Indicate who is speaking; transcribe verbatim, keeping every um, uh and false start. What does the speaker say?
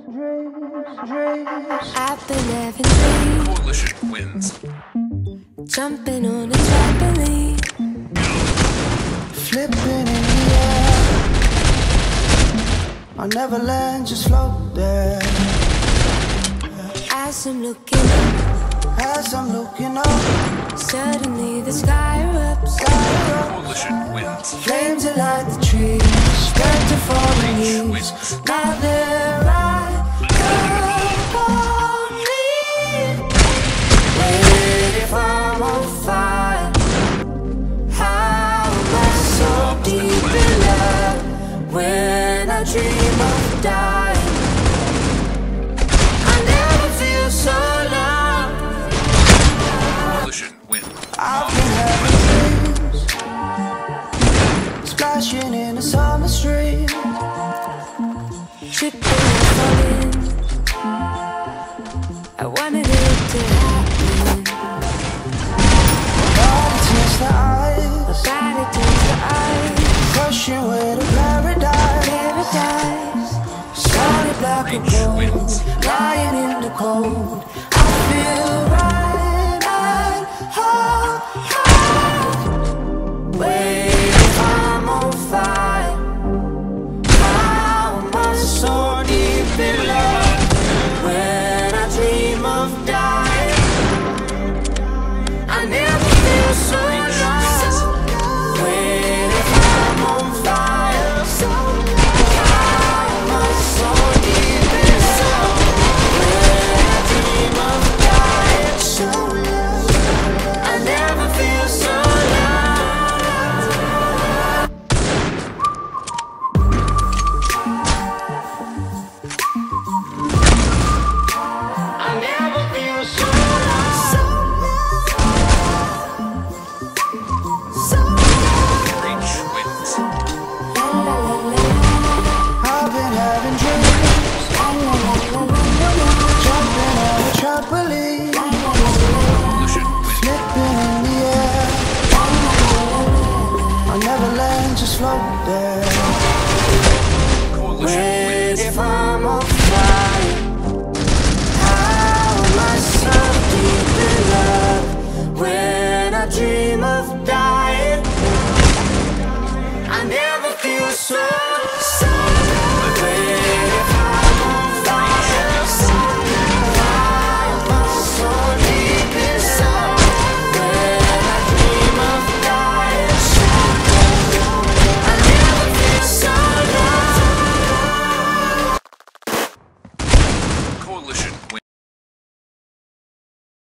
Speaker 1: I've been having dreams.
Speaker 2: Coalition wins.
Speaker 1: Jumping on a trampoline.
Speaker 3: Flipping in the air. I'll never land, just float there.
Speaker 1: As I'm looking up,
Speaker 3: As I'm looking up,
Speaker 1: suddenly the sky erupts.
Speaker 2: Coalition wins.
Speaker 3: flames that light the trees, spread to falling
Speaker 2: Reach
Speaker 3: leaves.
Speaker 2: wins.
Speaker 3: Now there I come on me. Wait, if I'm on fire, how am I so deep in love? When I dream of dying, I never feel so loved.
Speaker 2: Coalition wins.
Speaker 3: I've been having dreams, splashing in a summer stream.
Speaker 1: Tripping and falling. I wanted it to happen.
Speaker 3: Body turns to ice,
Speaker 1: Body turns to ice.
Speaker 3: crushing way to paradise.
Speaker 1: Paradise.
Speaker 3: Solid black and
Speaker 2: Reach
Speaker 3: gold,
Speaker 2: wins.
Speaker 3: lying in the cold. I feel right at home. Wait, if I'm on fire, how am I so deep in love? When I dream of dying, I never feel so lost. Wait, if I'm on fire, how am I so deep in love? When I dream of dying, so lost. I never feel so lost. I never feel so lost. So lost.
Speaker 2: Reach wins.
Speaker 3: I've been having dreams, jumping on a trampoline,
Speaker 2: Coalition wins.
Speaker 3: flipping in the air. I'll never land, just float there.
Speaker 2: Coalition
Speaker 3: Wait,
Speaker 2: wins.
Speaker 3: if I'm on fire, how am I so deep in love? When I dream of dying, I never feel so